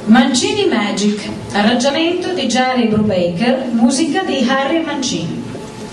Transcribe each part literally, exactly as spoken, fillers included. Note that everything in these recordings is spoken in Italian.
Mancini Magic, arrangiamento di Jerry Brubaker, musica di Harry Mancini.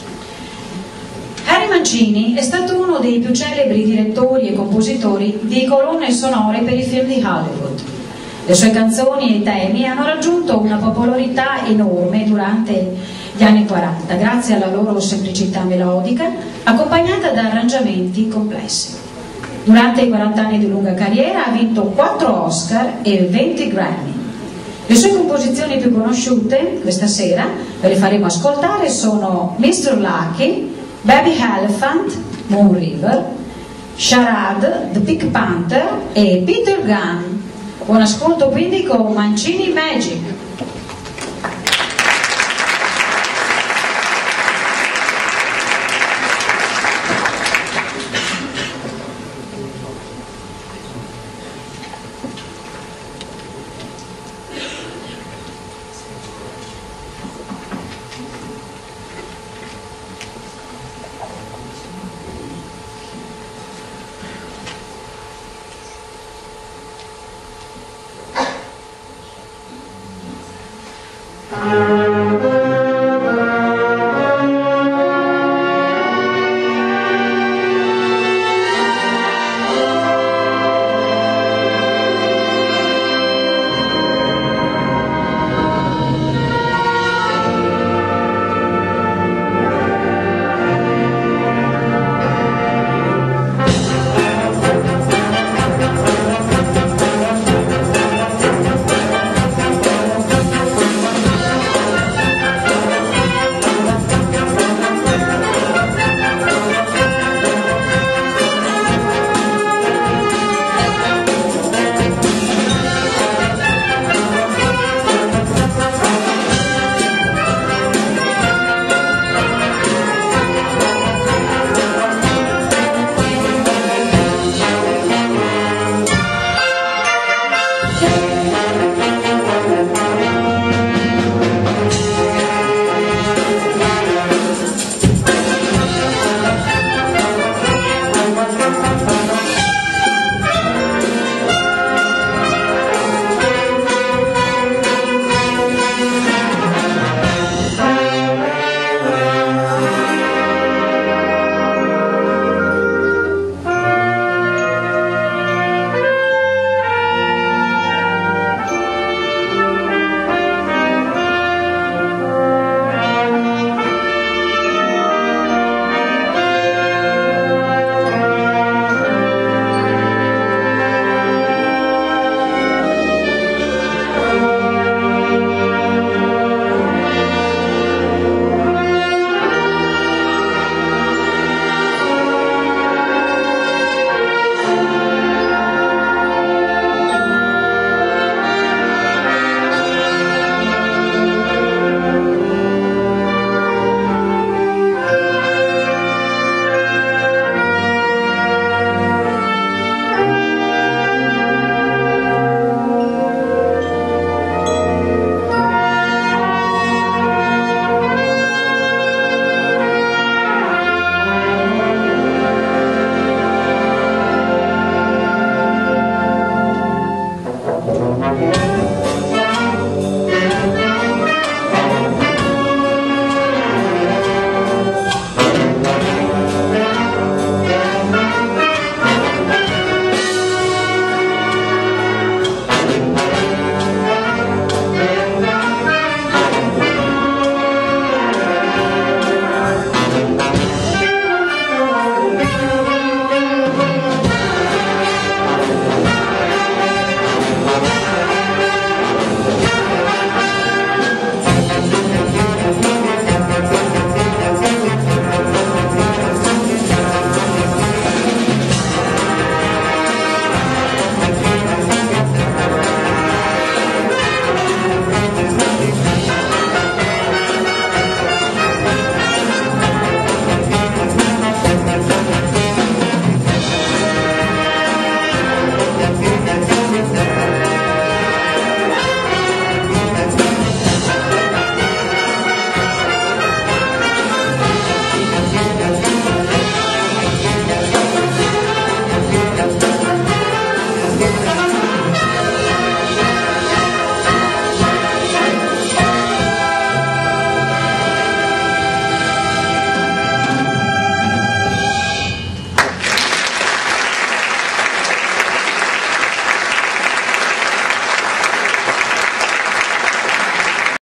Harry Mancini è stato uno dei più celebri direttori e compositori di colonne sonore per i film di Hollywood. Le sue canzoni e temi hanno raggiunto una popolarità enorme durante gli anni quaranta, grazie alla loro semplicità melodica, accompagnata da arrangiamenti complessi. Durante i quaranta anni di lunga carriera ha vinto quattro Oscar e venti Grammy. Le sue composizioni più conosciute, questa sera, ve le faremo ascoltare, sono mister Lucky, Baby Elephant, Moon River, Charade, The Pink Panther e Peter Gunn. Buon ascolto quindi con Mancini Magic.